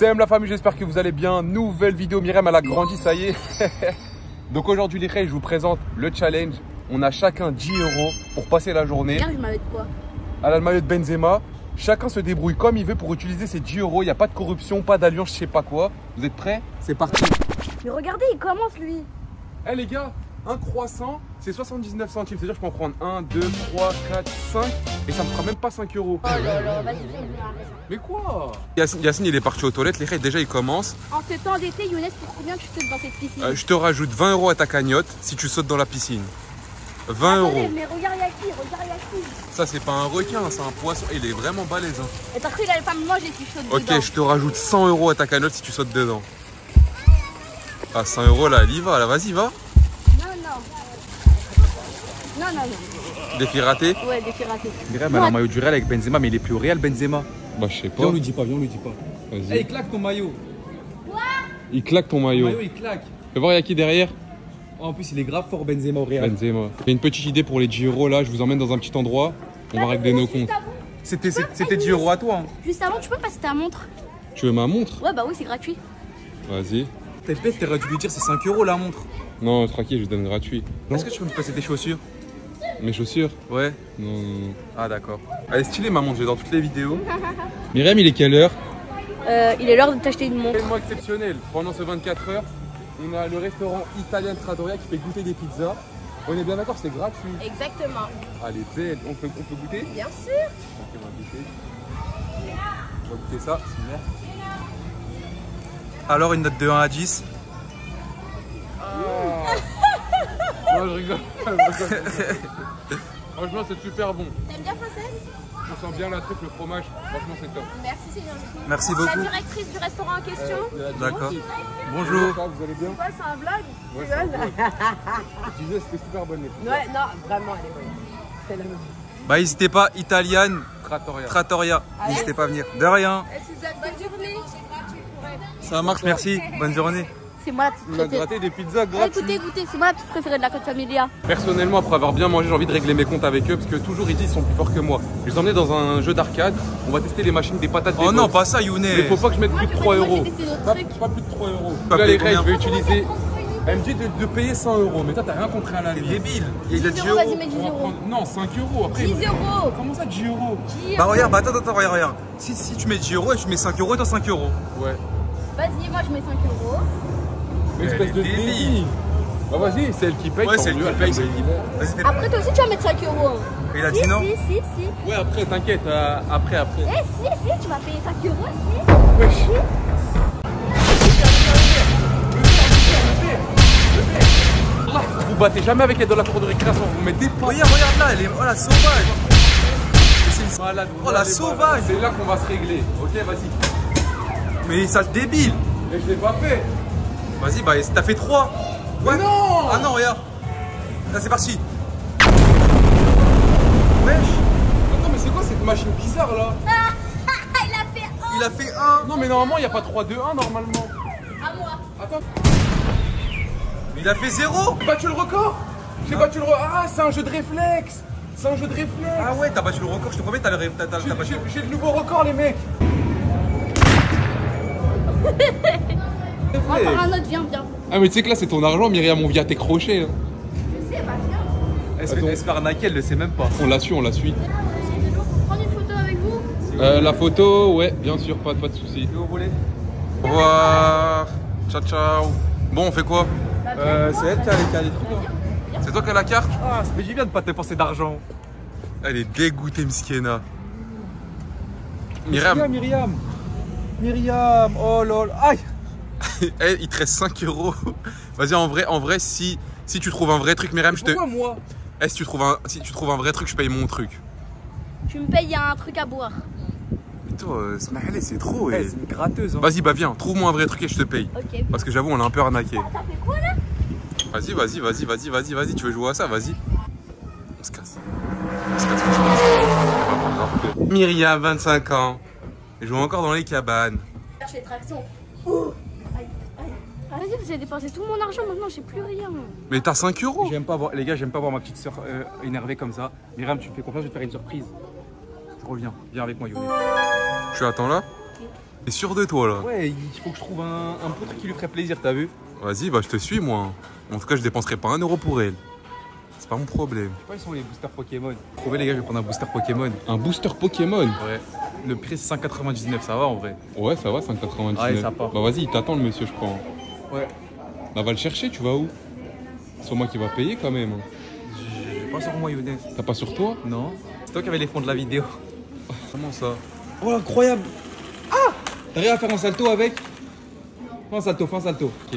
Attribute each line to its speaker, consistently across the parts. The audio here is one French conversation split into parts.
Speaker 1: Salam la famille, j'espère que vous allez bien. Nouvelle vidéo, Myriam elle a grandi, ça y est. Donc aujourd'hui les frères, je vous présente le challenge. On a chacun 10 € pour passer la journée.
Speaker 2: Regarde le maillot de quoi?
Speaker 1: Elle a le maillot de Benzema. Chacun se débrouille comme il veut pour utiliser ces 10 €. Il n'y a pas de corruption, pas d'alliance, je sais pas quoi. Vous êtes prêts? C'est parti.
Speaker 2: Mais regardez, il commence lui.
Speaker 1: Eh les gars, un croissant, c'est 79 centimes. C'est-à-dire que je peux en prendre 1, 2, 3, 4, 5 et ça me fera même pas 5 €.
Speaker 2: Oh là là, vas-y,
Speaker 1: Mais quoi? Yacine, il est parti aux toilettes. Les frères, déjà, il commence.
Speaker 2: En ce temps d'été, Younes, pour combien tu sautes dans cette piscine?
Speaker 1: Je te rajoute 20 € à ta cagnotte si tu sautes dans la piscine. 20
Speaker 2: Attendez,
Speaker 1: €.
Speaker 2: mais regarde Yaki, regarde Yaki.
Speaker 1: Ça, c'est pas un requin, c'est un poisson. Il est vraiment balèze. Hein.
Speaker 2: Et t'as cru qu'il allait pas me manger si je saute dedans?
Speaker 1: Ok, je te rajoute 100 € à ta cagnotte si tu sautes dedans. Ah, 100 € là, elle y va, là, vas-y, va.
Speaker 2: Non, non. Non, non, non.
Speaker 1: Défi raté?
Speaker 2: Ouais, défi raté.
Speaker 3: Myriam, elle a un maillot du Real avec Benzema, mais il est plus au Real, Benzema.
Speaker 1: Bah, je sais pas.
Speaker 3: Viens, on lui dit pas, viens, on lui dit pas.
Speaker 1: Vas-y.
Speaker 3: Eh, il claque ton maillot.
Speaker 1: Il claque ton
Speaker 3: Ton
Speaker 1: maillot.
Speaker 3: maillot, il claque.
Speaker 1: Fais voir, il y a qui derrière?
Speaker 3: Oh, en plus, il est grave fort, Benzema au Real.
Speaker 1: Benzema. J'ai une petite idée pour les 10 € là, je vous emmène dans un petit endroit. On va régler nos comptes.
Speaker 3: C'était 10 € à toi. Hein.
Speaker 2: Juste avant, tu peux passer ta montre?
Speaker 1: Tu veux ma montre?
Speaker 2: Ouais, bah oui, c'est gratuit.
Speaker 1: Vas-y.
Speaker 3: T'es bête, t'aurais dû lui dire c'est 5 € la montre.
Speaker 1: Non, tranquille, je vous donne gratuit.
Speaker 3: Est-ce que tu peux me passer tes chaussures?
Speaker 1: Mes chaussures?
Speaker 3: Ouais.
Speaker 1: Non, non, non.
Speaker 3: Ah, d'accord.
Speaker 1: Elle est stylée ma montre, j'ai dans toutes les vidéos. Myriam, il est quelle heure?
Speaker 2: Il est l'heure de t'acheter une montre.
Speaker 1: Événement exceptionnel. Pendant ces 24 heures, on a le restaurant italien Trattoria qui fait goûter des pizzas. On est bien d'accord, c'est gratuit.
Speaker 2: Exactement.
Speaker 1: Allez, belle. On peut goûter?
Speaker 2: Bien sûr.
Speaker 1: Ok, on va goûter. On va goûter ça.
Speaker 3: Alors, une note de 1 à 10.
Speaker 1: Non, je rigole. Franchement, c'est super bon.
Speaker 2: T'aimes bien Princesse?
Speaker 1: On sent bien la truffe, le fromage. Franchement, c'est top.
Speaker 2: Merci, c'est gentil.
Speaker 3: Merci
Speaker 2: La
Speaker 3: beaucoup.
Speaker 2: directrice du restaurant en question.
Speaker 3: D'accord.
Speaker 1: Bonjour. Vous allez bien?
Speaker 2: Ouais, c'est un vlog.
Speaker 1: Ouais, c'est bon. Je disais, c'était super bonne les pizzas.
Speaker 4: Ouais, non, vraiment, elle est bonne. C'est la même.
Speaker 3: Bah, n'hésitez pas, Italian
Speaker 1: Trattoria.
Speaker 3: Trattoria. N'hésitez pas à venir. De rien.
Speaker 2: Bonne journée.
Speaker 3: Ça marche, merci. Bonne journée.
Speaker 2: C'est moi la petite
Speaker 1: On a
Speaker 2: préférée.
Speaker 1: gratté des pizzas
Speaker 2: Ouais,
Speaker 1: gratuites.
Speaker 2: goûtez, c'est moi la petite préférée de la côte familia.
Speaker 1: Personnellement, après avoir bien mangé, j'ai envie de régler mes comptes avec eux parce que toujours ils disent qu'ils sont plus forts que moi. Je les emmenais dans un jeu d'arcade. On va tester les machines des patates.
Speaker 3: Oh
Speaker 1: des
Speaker 3: non,
Speaker 1: box.
Speaker 3: pas ça, Younes.
Speaker 1: Mais faut pas que je mette plus de 3
Speaker 2: Moi,
Speaker 1: €.
Speaker 2: j'ai testé d'autres
Speaker 1: Pas
Speaker 2: trucs.
Speaker 1: plus de 3 €.
Speaker 3: Pas
Speaker 1: Là, les
Speaker 3: payer
Speaker 1: règles, je vais
Speaker 3: combien?
Speaker 1: utiliser. Elle me dit de payer 100 €. Mais toi, t'as rien compris à la
Speaker 3: Il est
Speaker 1: vie.
Speaker 3: débile. Il a 10
Speaker 2: 10 €, vas-y,
Speaker 3: €.
Speaker 2: mets 10
Speaker 1: On va
Speaker 2: €.
Speaker 1: prendre- Non, 5 €. Après,
Speaker 2: 10 €.
Speaker 1: Comment ça, 10 €?
Speaker 3: Bah, regarde, bah, attends, regarde. Si tu mets 10 € et tu mets 5 € et toi 5 €.
Speaker 1: Ouais.
Speaker 2: Vas-y, moi je mets 5 €.
Speaker 1: Mais espèce de
Speaker 3: débile.
Speaker 1: débile. Bah vas-y, c'est elle qui paye.
Speaker 3: Ouais,
Speaker 1: tant
Speaker 3: c'est elle
Speaker 1: mieux,
Speaker 3: qui
Speaker 1: elle
Speaker 3: paye,
Speaker 1: paye.
Speaker 3: Vas-y, fais.
Speaker 2: Après, toi aussi, tu vas mettre 5 €.
Speaker 3: Il a
Speaker 2: Si,
Speaker 3: dit non.
Speaker 2: si.
Speaker 1: Ouais, après, t'inquiète. Après.
Speaker 2: Eh, si, tu m'as payé 5 €,
Speaker 1: Wesh. Vous battez jamais avec elle dans la cour de récréation. Vous mettez pas.
Speaker 3: Regarde là, elle est. Oh la sauvage. C'est une
Speaker 1: Malade, vous
Speaker 3: Oh la
Speaker 1: allez
Speaker 3: sauvage.
Speaker 1: voir. C'est là qu'on va se régler. Ok, vas-y.
Speaker 3: Mais ça débile.
Speaker 1: Mais je l'ai pas fait.
Speaker 3: Vas-y, bah t'as fait 3. Ouais.
Speaker 1: Non.
Speaker 3: Ah non, regarde. Là, c'est parti. Wesh.
Speaker 1: Attends, mais c'est quoi cette machine bizarre là?
Speaker 2: Il a fait 1
Speaker 3: Il a fait 1.
Speaker 1: Non, mais normalement, il n'y a pas 3, 2, 1 normalement.
Speaker 2: à moi.
Speaker 1: Attends.
Speaker 3: Il a fait 0.
Speaker 1: J'ai battu le record. J'ai battu le record. Ah, c'est un jeu de réflexe. C'est un jeu de réflexe.
Speaker 3: Ah ouais, t'as battu le record. Je te promets, t'as battu.
Speaker 1: J'ai le nouveau record, les mecs.
Speaker 2: Encore un autre, viens.
Speaker 1: Ah, mais tu sais que là, c'est ton argent, Myriam, on vient tes crochets. Hein.
Speaker 2: Je sais, bah viens.
Speaker 3: Est-ce que se fait arnaquer, elle le sait même pas.
Speaker 1: On la suit.
Speaker 2: Prendre une photo avec vous?
Speaker 1: La photo, ouais, bien sûr, pas de soucis.
Speaker 3: Vous voulez?
Speaker 1: Au revoir. Ciao. Bon, on fait quoi?
Speaker 3: C'est elle qui a les trucs. Hein.
Speaker 1: C'est toi qui as la carte?
Speaker 3: Ah, ça fait du bien de pas dépenser d'argent.
Speaker 1: Elle est dégoûtée, Mskena.
Speaker 3: Myriam, oh lol. Aïe.
Speaker 1: Eh, il te reste 5 €. Vas-y, en vrai, si tu trouves un vrai truc, Myriam, je te.
Speaker 3: Pourquoi moi?
Speaker 1: Eh, si tu trouves un vrai truc, je paye mon truc.
Speaker 2: Tu me payes un truc à boire.
Speaker 1: Mais toi, Smahele, c'est trop.
Speaker 3: C'est une gratteuse. Hein.
Speaker 1: Vas-y, bah viens, trouve-moi un vrai truc et je te paye.
Speaker 2: Ok.
Speaker 1: Parce que j'avoue, on l'a un peu arnaqué.
Speaker 2: T'as fait quoi là?
Speaker 1: Vas-y, tu veux jouer à ça, vas-y. On se casse. Myriam, 25 ans. Elle joue encore dans les cabanes.
Speaker 2: Cherche les tractions. Oh. Aïe. Vas-y, vous avez dépensé tout mon argent maintenant, j'ai plus rien.
Speaker 1: Mais t'as 5 €.
Speaker 3: J'aime pas voir, les gars, j'aime pas voir ma petite soeur énervée comme ça. Myriam, tu me fais confiance, je vais te faire une surprise. Je reviens, viens avec moi, Younes.
Speaker 1: Tu attends là?
Speaker 3: T'es sûr de toi là?
Speaker 1: Ouais, il faut que je trouve un beau truc qui lui ferait plaisir, t'as vu?
Speaker 3: Vas-y, bah je te suis moi. En tout cas, je dépenserai pas 1 euro pour elle. C'est pas mon problème.
Speaker 1: Je sais pas, ils sont les boosters Pokémon.
Speaker 3: Trouvez les gars, je vais prendre un booster Pokémon.
Speaker 1: Un booster Pokémon?
Speaker 3: Ouais. Le prix c'est 5,99, ça va en vrai.
Speaker 1: Ouais, ça va, 5,99.
Speaker 3: Ouais, ça part.
Speaker 1: Bah vas-y, il t'attend le monsieur, je crois.
Speaker 3: Ouais.
Speaker 1: Bah va le chercher, tu vas où? C'est moi qui va payer quand même.
Speaker 3: J'ai pas sur moi, Younes.
Speaker 1: T'as pas sur toi?
Speaker 3: Non. C'est toi qui avais les fonds de la vidéo.
Speaker 1: Comment ça?
Speaker 3: Oh, incroyable.
Speaker 1: T'arrives à faire un salto avec? Fais un salto, Ok.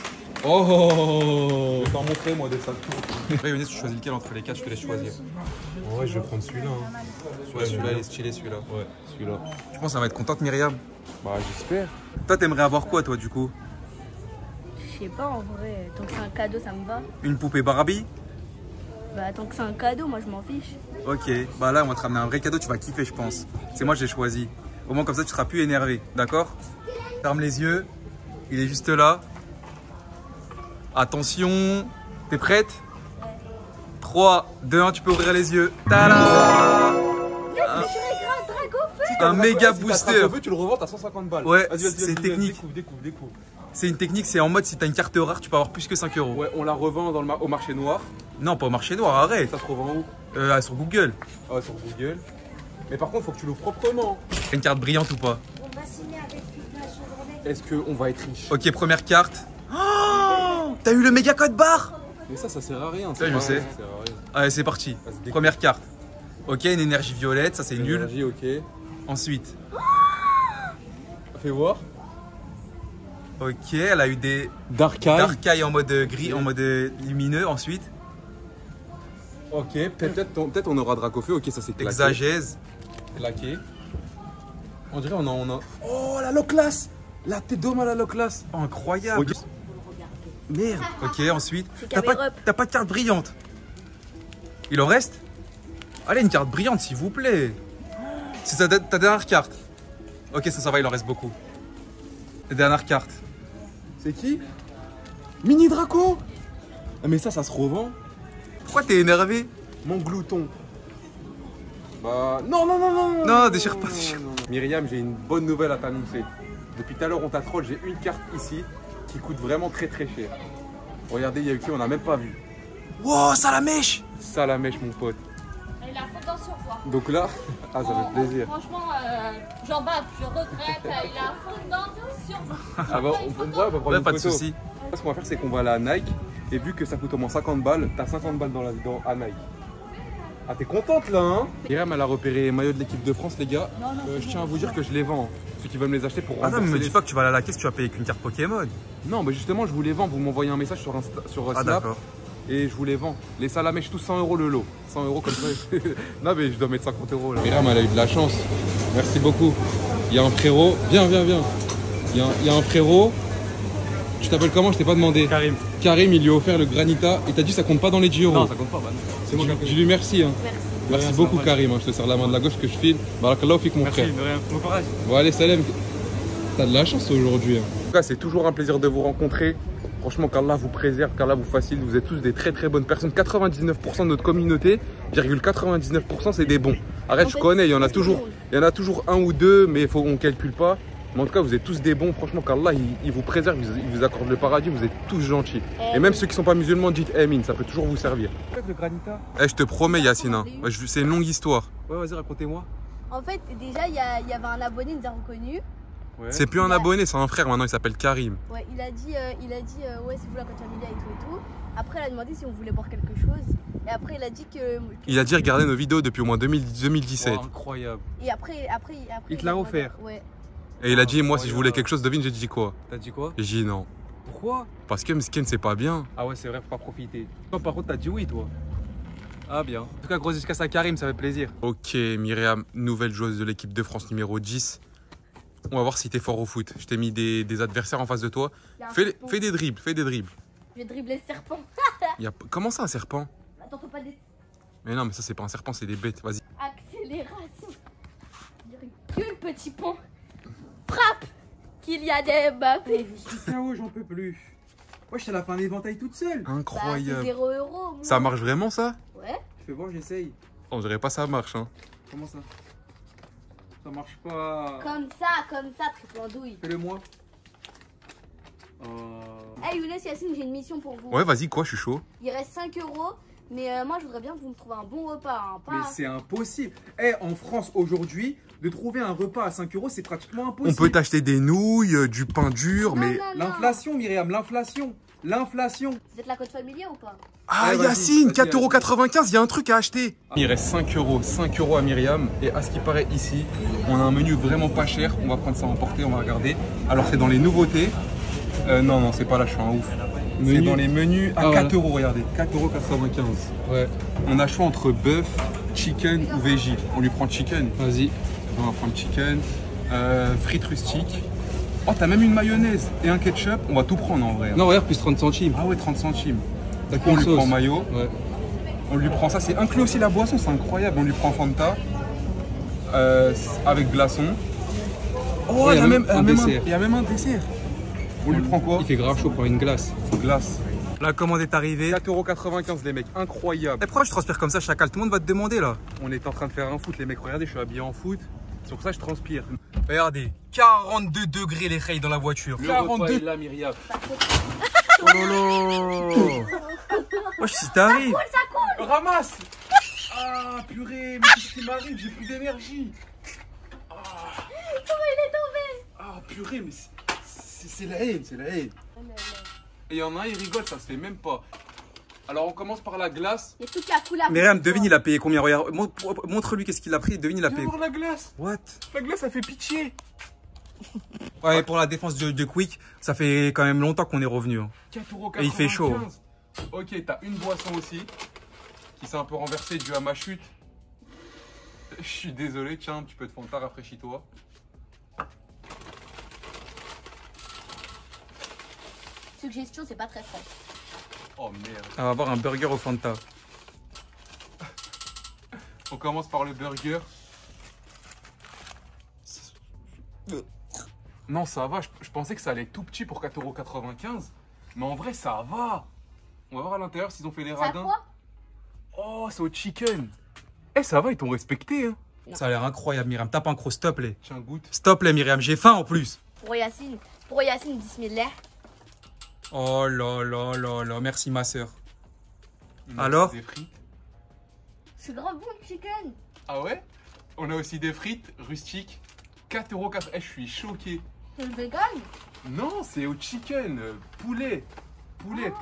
Speaker 1: Oh!
Speaker 3: Je vais t'en montrer moi des saltos. Après, Younes, tu choisis lequel entre les 4, je te laisse choisir.
Speaker 1: Ouais, je vais prendre celui-là.
Speaker 3: Ouais, celui-là, il est stylé celui-là.
Speaker 1: Ouais, celui-là.
Speaker 3: Tu penses qu'elle va être contente, Myriam?
Speaker 1: Bah j'espère.
Speaker 3: Toi, t'aimerais avoir quoi, toi, du coup?
Speaker 2: Je sais pas en vrai, tant que c'est un cadeau ça me va.
Speaker 3: Une poupée Barbie?
Speaker 2: Bah tant que c'est un cadeau, moi je m'en fiche.
Speaker 3: Ok. Bah là, on va te ramener un vrai cadeau, tu vas kiffer, je pense. C'est moi, j'ai choisi. Au moins, comme ça, tu seras plus énervé, d'accord? Ferme les yeux. Il est juste là. Attention. T'es prête? 3, 2, 1, tu peux ouvrir les yeux. Tada! Un méga booster.
Speaker 1: Tu le revends à 150 balles.
Speaker 3: Ouais,
Speaker 1: Vas-y,
Speaker 3: c'est technique.
Speaker 1: Découvre.
Speaker 3: C'est une technique, c'est en mode si t'as une carte rare, tu peux avoir plus que 5 euros.
Speaker 1: Ouais, on la revend dans au marché noir.
Speaker 3: Non, pas au marché noir, arrête.
Speaker 1: Ça se revend où?
Speaker 3: Sur Google.
Speaker 1: Ah ouais, sur Google. Mais par contre, faut que tu l'ouvres proprement.
Speaker 3: T'as une carte brillante ou pas?
Speaker 1: Est-ce qu'on va être riche?
Speaker 3: Ok, première carte. Oh, t'as eu le méga code barre?
Speaker 1: Mais ça sert à rien.
Speaker 3: Ouais, je sais.
Speaker 1: Ça sert à rien.
Speaker 3: Allez, c'est parti.
Speaker 1: Ça se découpe.
Speaker 3: Première carte. Ok, une énergie violette, ça c'est nul.
Speaker 1: Énergie, ok.
Speaker 3: Ensuite,
Speaker 1: Fais voir.
Speaker 3: ok, elle a eu des
Speaker 1: Dark Eye.
Speaker 3: Dark Eye en mode gris, en mode lumineux. Ensuite,
Speaker 1: Ok, peut-être on aura Dracofeu. Ok, ça c'est claqué.
Speaker 3: Exagèse.
Speaker 1: Claqué. On dirait on a. Oh, la Loclas. La tête d'homme à la Loclas.
Speaker 3: Oh, incroyable.
Speaker 1: Ok.
Speaker 3: Merde. Ok, ensuite,
Speaker 2: C'est
Speaker 3: t'as
Speaker 2: Camerup.
Speaker 3: pas de carte brillante. Il en reste? Allez, une carte brillante, s'il vous plaît. C'est ta dernière carte. Ok, ça va, il en reste beaucoup. La dernière carte.
Speaker 1: C'est qui? Mini Draco. Ah, mais ça se revend.
Speaker 3: Pourquoi t'es énervé?
Speaker 1: Mon glouton. Bah. Non.
Speaker 3: Non, déchire pas,
Speaker 1: non,
Speaker 3: déchire.
Speaker 1: non. Myriam, j'ai une bonne nouvelle à t'annoncer. Depuis tout à l'heure, on t'a troll. J'ai une carte ici qui coûte vraiment très cher. Regardez, il y a eu qui on n'a même pas vu.
Speaker 3: Wow, ça la mèche.
Speaker 1: Ça la mèche, mon pote.
Speaker 2: Il a fondant sur quoi?
Speaker 1: Donc là, ah, ça fait plaisir.
Speaker 2: Franchement, j'en bats, je regrette, il a fondant sur moi.
Speaker 1: Ah bah, on peut prendre
Speaker 3: Ouais,
Speaker 1: une
Speaker 3: pas de
Speaker 1: photo.
Speaker 3: soucis.
Speaker 1: Ce qu'on va faire, c'est qu'on va aller à Nike. Et vu que ça coûte au moins 50 balles, t'as 50 balles à Nike. Ah, t'es contente là, hein? Myriam, elle a repéré les maillots de l'équipe de France, les gars. Je tiens à vous dire que je les vends. Ceux qui veulent me les acheter pour
Speaker 3: Ah non, mais
Speaker 1: rembourser
Speaker 3: me dis pas que tu vas aller à la caisse, tu vas payer qu'une carte Pokémon.
Speaker 1: Non, mais justement, je vous les vends. Vous m'envoyez un message sur
Speaker 3: Ah
Speaker 1: Snap.
Speaker 3: d'accord.
Speaker 1: Et je vous les vends. Les salamèches, tous 100 euros le lot. 100 euros comme ça. Non, mais je dois mettre 50 euros là. Myriam, elle a eu de la chance. Merci beaucoup. Il y a un frérot. Viens. Il y a un frérot. Tu t'appelles comment? Je t'ai pas demandé.
Speaker 3: Karim.
Speaker 1: Karim, il lui a offert le Granita. Et t'as dit ça compte pas dans les 10 euros.
Speaker 3: Non, ça compte pas, bah non.
Speaker 1: C'est moi qui dis-lui merci. Hein. Merci
Speaker 3: rien,
Speaker 1: beaucoup,
Speaker 3: c'est normal.
Speaker 1: Karim. Hein. Je te sers la main de la gauche que je file. Barakallahu fik, mon frère.
Speaker 3: Merci, de rien. Bon courage.
Speaker 1: Bon, allez, salam. T'as de la chance aujourd'hui. En tout cas, c'est toujours un plaisir de vous rencontrer. Franchement, qu'Allah vous préserve, qu'Allah vous facilite. Vous êtes tous des très bonnes personnes. 99% de notre communauté, 99% c'est des bons. Arrête, je connais, il y en a toujours un ou deux, mais on calcule pas. Mais en tout cas, vous êtes tous des bons. Franchement, qu'Allah il vous préserve, il vous accorde le paradis. Vous êtes tous gentils. Et même ceux qui sont pas musulmans, dites Amin, ça peut toujours vous servir. Le Granita.
Speaker 3: Eh, je te promets, Yacine, hein. C'est une longue histoire.
Speaker 1: Ouais, vas-y, racontez-moi.
Speaker 2: En fait, déjà, il y avait un abonné, il nous a reconnu.
Speaker 1: Ouais.
Speaker 3: C'est plus un abonné, c'est un frère maintenant, il s'appelle Karim.
Speaker 2: Ouais, il a dit ouais, c'est vous la Coach Amelia et tout. Après, il a demandé si on voulait boire quelque chose. Et après, il a dit que.
Speaker 3: Il a dit regarder nos vidéos depuis au moins 2017.
Speaker 1: Oh, incroyable.
Speaker 2: Et après
Speaker 1: Il te l'a offert.
Speaker 2: Ouais.
Speaker 3: Et il a dit, moi, si je voulais quelque chose, devine, j'ai dit quoi?
Speaker 1: T'as dit quoi?
Speaker 3: J'ai dit non.
Speaker 1: Pourquoi?
Speaker 3: Parce que Mskin, c'est pas bien.
Speaker 1: Ah ouais, c'est vrai, faut pas profiter. Toi, par contre, t'as dit oui, toi. Ah bien. En tout cas, gros jusqu'à ça, Karim, ça fait plaisir.
Speaker 3: Ok, Myriam, nouvelle joueuse de l'équipe de France numéro 10. On va voir si t'es fort au foot. Je t'ai mis des adversaires en face de toi. Fais des dribbles, fais des dribbles.
Speaker 2: Je vais dribbler le serpent.
Speaker 3: Comment ça, un serpent?
Speaker 2: Attends, faut pas des.
Speaker 3: Mais non, mais ça, c'est pas un serpent, c'est des bêtes. Vas-y.
Speaker 2: Accélération. Recule, petit pont. Frappe. Kylian Mbappé.
Speaker 5: Je suis KO, j'en peux plus. Ouais, je t'ai la fin d'éventail toute seule.
Speaker 2: Bah, c'est
Speaker 3: Incroyable.
Speaker 2: 0 €. Moi.
Speaker 3: Ça marche vraiment, ça?
Speaker 2: Ouais.
Speaker 5: Je fais voir, j'essaye.
Speaker 3: On dirait pas ça marche, hein.
Speaker 5: Comment ça? Ça marche pas.
Speaker 2: Comme ça, triple andouille.
Speaker 5: Fais-le moi.
Speaker 2: Hey Younes, Yacine, j'ai une mission pour vous.
Speaker 3: Ouais, vas-y, quoi, je suis chaud.
Speaker 2: Il reste 5 €, mais moi je voudrais bien que vous me trouviez un bon repas. Hein, pas...
Speaker 5: Mais c'est impossible. Eh, en France aujourd'hui, de trouver un repas à 5 €, c'est pratiquement impossible.
Speaker 3: On peut t'acheter des nouilles, du pain dur,
Speaker 2: Non,
Speaker 3: mais...
Speaker 2: non, non.
Speaker 5: L'inflation, Myriam, l'inflation. L'inflation.
Speaker 2: Vous êtes la côte familier ou pas?
Speaker 3: Ah,
Speaker 5: Ouais, vas-y,
Speaker 3: Yacine,
Speaker 5: vas-y,
Speaker 3: 4,95 €, il y a un truc à acheter.
Speaker 1: Il reste 5 €, 5 € à Myriam. Et à ce qui paraît ici, on a un menu vraiment pas cher. On va prendre ça à emporter, on va regarder. Alors c'est dans les nouveautés. Non, c'est pas là, je suis un ouf. C'est dans les menus à 4 €, regardez. 4,95 €.
Speaker 6: Ouais,
Speaker 1: On a le choix entre bœuf, chicken ou veggie. On lui prend chicken.
Speaker 6: vas-y.
Speaker 1: On va prendre chicken. Frites rustiques. Oh, t'as même une mayonnaise et un ketchup. On va tout prendre en vrai.
Speaker 6: Non, regarde, plus 30 centimes.
Speaker 1: Ah ouais, 30 centimes.
Speaker 6: T'as
Speaker 1: On
Speaker 6: qu'une
Speaker 1: lui
Speaker 6: sauce.
Speaker 1: prend mayo.
Speaker 6: Ouais.
Speaker 1: On lui prend ça. C'est inclus aussi la boisson, c'est incroyable. On lui prend Fanta. Avec glaçon. Oh,
Speaker 6: Ouais,
Speaker 1: il y a même un
Speaker 6: dessert.
Speaker 1: il y a même un dessert. On lui prend quoi?
Speaker 6: Il fait grave chaud pour une glace.
Speaker 1: Glace.
Speaker 3: La commande est arrivée.
Speaker 1: 4,95 € les mecs, incroyable.
Speaker 3: Eh, pourquoi je transpire comme ça, chacal? Tout le monde va te demander, là.
Speaker 1: On est en train de faire un foot les mecs, regardez, je suis habillé en foot. C'est pour ça que je transpire.
Speaker 3: Regardez, 42 degrés les rails dans la voiture.
Speaker 1: 42.
Speaker 6: là, Myriam.
Speaker 3: Oh lolo. Wesh, si t'arrives.
Speaker 1: Ramasse. Ah purée, mais qu'est-ce qui m'arrive? J'ai plus d'énergie.
Speaker 2: Comment il est tombé?
Speaker 1: Ah purée, mais c'est la haine, c'est la haine. Et il y en a un, il rigole, ça se fait même pas. Alors on commence par la glace.
Speaker 2: Il y a toute la couleur.
Speaker 3: Myriam, devine, il a payé combien? Regarde, montre-lui qu'est-ce qu'il a pris. Devine, il a
Speaker 1: Viens
Speaker 3: payé.
Speaker 1: voir la glace.
Speaker 3: What?
Speaker 1: La glace, ça fait pitié.
Speaker 3: Ouais, pour la défense de Quick, ça fait quand même longtemps qu'on est revenu. Hein.
Speaker 1: 4,95 €.
Speaker 3: Et il fait chaud.
Speaker 1: Ok, t'as une boisson aussi. Qui s'est un peu renversée dû à ma chute. Je suis désolé, tiens, un petit peu de Fanta, rafraîchis-toi.
Speaker 2: Suggestion, c'est pas très frais.
Speaker 1: Oh merde.
Speaker 3: On va avoir un burger au Fanta.
Speaker 1: On commence par le burger. Non, ça va. Je pensais que ça allait être tout petit pour 4,95 €. Mais en vrai, ça va. On va voir à l'intérieur s'ils ont fait les
Speaker 2: Ça a
Speaker 1: radins.
Speaker 2: quoi?
Speaker 1: Oh, c'est au chicken. Eh, ça va, ils t'ont respecté. Hein.
Speaker 3: Ça a l'air incroyable, Myriam. Tape un croc, stop les.
Speaker 1: Tiens, goûte.
Speaker 3: Stop les, Myriam. J'ai faim en plus.
Speaker 2: Pour Yacine, bismillah.
Speaker 3: Oh là là là là. Merci, ma soeur.
Speaker 1: On a
Speaker 3: Alors
Speaker 1: aussi des frites.
Speaker 2: C'est grave bon le chicken.
Speaker 1: Ah ouais? On a aussi des frites rustiques. 4,80 €. Eh, je suis choqué.
Speaker 2: C'est le vegan?
Speaker 1: Non, c'est au chicken. Poulet. Poulet.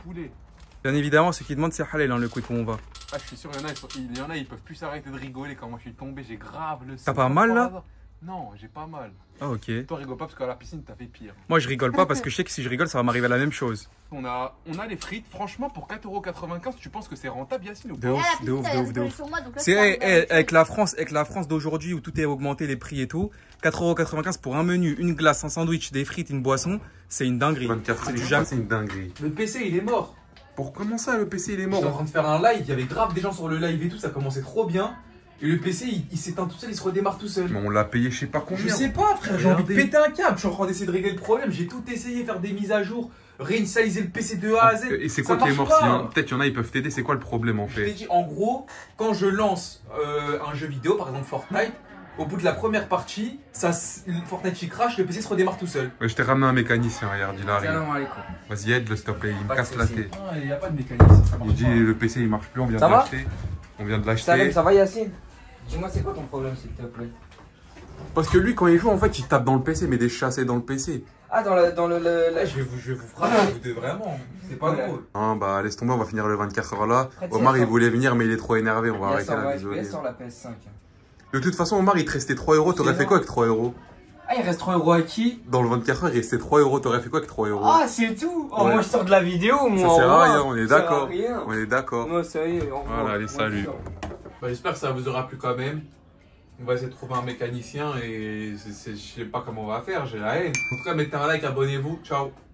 Speaker 3: Bien évidemment, ce qui demande, c'est halal, hein, le Quick où on va.
Speaker 1: Ah, je suis sûr, il y en a, ils peuvent plus s'arrêter de rigoler quand moi je suis tombé. J'ai grave le sang.
Speaker 3: T'as pas mal, là?
Speaker 1: Non, j'ai pas mal.
Speaker 3: Ah, ok.
Speaker 1: Toi, rigole pas parce qu'à la piscine, t'as fait pire.
Speaker 3: Moi, je rigole pas parce que je sais que si je rigole, ça va m'arriver à la même chose.
Speaker 1: On a les frites. Franchement, pour 4,95 €, tu penses que c'est rentable, Yacine, ou pas?
Speaker 3: De ouf,
Speaker 2: Eh,
Speaker 3: de ouf,
Speaker 2: la
Speaker 3: de
Speaker 2: petite,
Speaker 3: ouf, de
Speaker 2: elle a
Speaker 3: ouf.
Speaker 2: sur moi, donc là,
Speaker 3: C'est
Speaker 2: c'est pas la même chose.
Speaker 3: avec la France d'aujourd'hui où tout est augmenté, les prix et tout. 4,95 € pour un menu, une glace, un sandwich, des frites, une boisson. C'est une dinguerie. C'est du jamais.
Speaker 1: c'est une dinguerie.
Speaker 3: Le PC, il est mort.
Speaker 1: Pour comment ça, le PC, il est
Speaker 3: J'étais en
Speaker 1: mort?
Speaker 3: train de faire un live, il y avait grave des gens sur le live et tout, ça commençait trop bien. Et le PC, il s'éteint tout seul, il se redémarre tout seul.
Speaker 1: Mais on l'a payé, je sais pas combien.
Speaker 3: Je sais pas, frère, j'ai envie de
Speaker 1: Regardez.
Speaker 3: péter un câble. Je suis en train d'essayer de régler le problème. J'ai tout essayé, faire des mises à jour, réinitialiser le PC de A à Z.
Speaker 1: Et c'est
Speaker 3: Ça
Speaker 1: quoi qui est
Speaker 3: marche
Speaker 1: mort?
Speaker 3: pas.
Speaker 1: Peut-être qu'il y en a, ils peuvent t'aider. C'est quoi le problème en
Speaker 3: Je t'ai
Speaker 1: fait?
Speaker 3: dit, en gros, quand je lance un jeu vidéo, par exemple Fortnite, au bout de la première partie, Fortnite il crash, le PC se redémarre tout seul.
Speaker 1: Ouais, je t'ai ramené un mécanicien, regarde, il arrive.
Speaker 3: alaikum.
Speaker 1: Vas-y, aide-le, s'il te plaît, il me casse la tête.
Speaker 3: Il n'y a pas de mécanisme, ça marche
Speaker 1: Il dit le PC il marche plus, on vient de
Speaker 7: Ça va
Speaker 1: l'acheter. On vient de l'acheter.
Speaker 7: va Yacine? Dis-moi c'est quoi ton problème s'il te plaît?
Speaker 1: Parce que lui, quand il joue, en fait, il tape dans le PC, mais des chassés dans le PC.
Speaker 7: Ah dans le
Speaker 3: Là, je vais vous frapper, vous deux, vraiment. C'est pas
Speaker 7: Ouais.
Speaker 3: drôle.
Speaker 1: Ah bah laisse tomber, on va finir le 24 heures là.
Speaker 7: Après,
Speaker 1: Omar
Speaker 7: tiens,
Speaker 1: il voulait venir mais il est trop énervé, on va
Speaker 7: Il y a
Speaker 1: arrêter
Speaker 7: ça,
Speaker 1: là,
Speaker 7: ouais,
Speaker 1: désolé.
Speaker 7: FPS sur la PS5.
Speaker 1: De toute façon Omar il te restait 3 €, t'aurais
Speaker 7: C'est
Speaker 1: fait quoi avec 3 €?
Speaker 7: Ah il reste 3 € à qui?
Speaker 1: Dans le 24 heures il restait 3 €, t'aurais fait quoi avec 3 €?
Speaker 7: Ah c'est tout. Oh
Speaker 1: Ouais.
Speaker 7: moi je sors de la vidéo moi.
Speaker 1: Ça sert
Speaker 7: au
Speaker 1: à
Speaker 7: revoir.
Speaker 1: rien, on est
Speaker 7: Ça sert à
Speaker 1: d'accord.
Speaker 7: rien.
Speaker 1: On est d'accord.
Speaker 7: Moi ça y est, au revoir.
Speaker 1: Voilà, allez,
Speaker 7: Moi,
Speaker 1: salut.
Speaker 7: je sors.
Speaker 3: Bah, j'espère que ça vous aura plu quand même. On va essayer de trouver un mécanicien et je sais pas comment on va faire, j'ai la haine. En tout cas, mettez un like, abonnez-vous. Ciao.